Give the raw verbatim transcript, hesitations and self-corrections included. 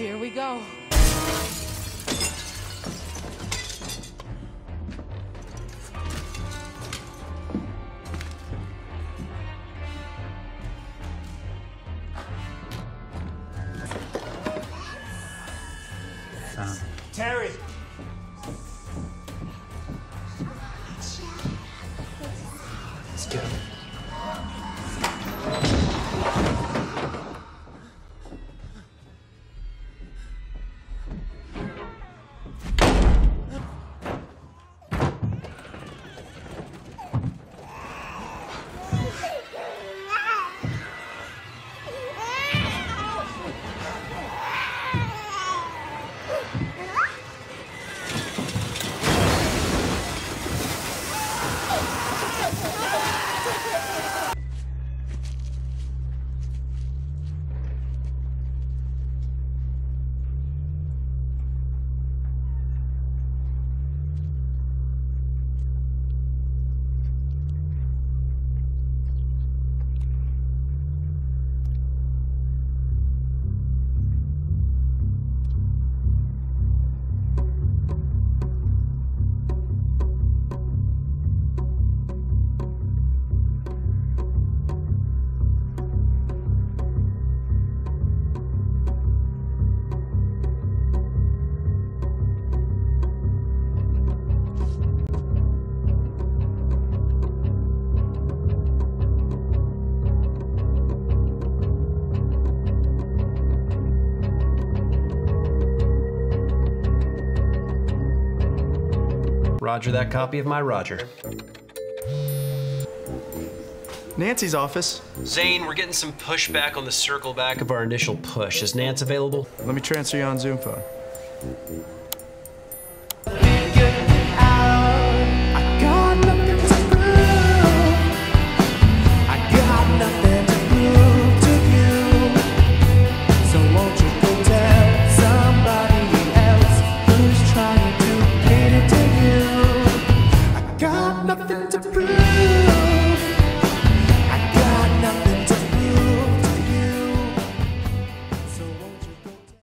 Here we go. Um, Terry! Let's go. Roger that copy of my Roger. Nancy's office. Zane, we're getting some pushback on the circle back of our initial push. Is Nance available? Let me transfer you on Zoom phone.